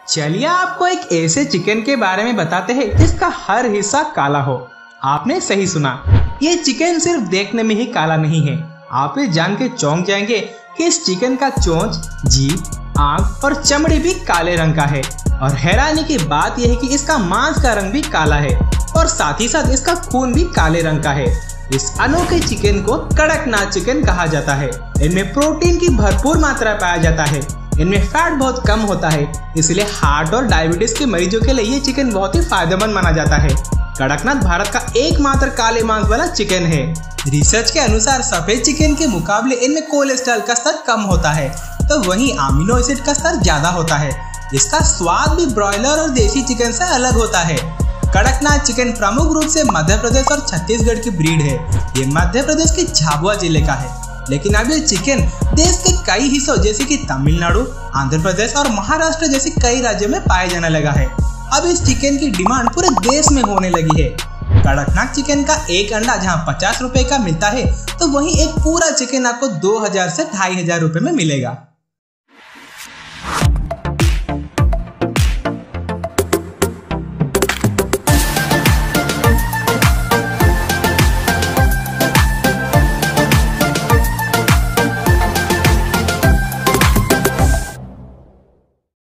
चलिए आपको एक ऐसे चिकन के बारे में बताते हैं जिसका हर हिस्सा काला हो। आपने सही सुना, ये चिकन सिर्फ देखने में ही काला नहीं है। आप ये जान के चौंक जाएंगे कि इस चिकन का चोंच, जीभ, आंख और चमड़ी भी काले रंग का है। और हैरानी की बात यह है कि इसका मांस का रंग भी काला है और साथ ही साथ इसका खून भी काले रंग का है। इस अनोखे चिकन को कड़कनाथ चिकन कहा जाता है। इनमें प्रोटीन की भरपूर मात्रा पाया जाता है। इनमें फैट बहुत कम होता है, इसलिए हार्ट और डायबिटीज के मरीजों के लिए ये चिकन बहुत ही फायदेमंद माना जाता है। कड़कनाथ भारत का एकमात्र काले मांस वाला चिकन है। रिसर्च के अनुसार सफेद चिकन के मुकाबले इनमें कोलेस्ट्रॉल का स्तर कम होता है, तो वहीं अमीनो एसिड का स्तर ज्यादा होता है। इसका स्वाद भी ब्रॉयलर और देसी चिकन से अलग होता है। कड़कनाथ चिकन प्रमुख रूप से मध्य प्रदेश और छत्तीसगढ़ की ब्रीड है। ये मध्य प्रदेश के झाबुआ जिले का है, लेकिन अब ये चिकन देश के कई हिस्सों जैसे कि तमिलनाडु, आंध्र प्रदेश और महाराष्ट्र जैसे कई राज्यों में पाया जाने लगा है। अब इस चिकन की डिमांड पूरे देश में होने लगी है। कड़कनाथ चिकन का एक अंडा जहां 50 रुपए का मिलता है, तो वहीं एक पूरा चिकन आपको 2000 से 2500 रुपए में मिलेगा।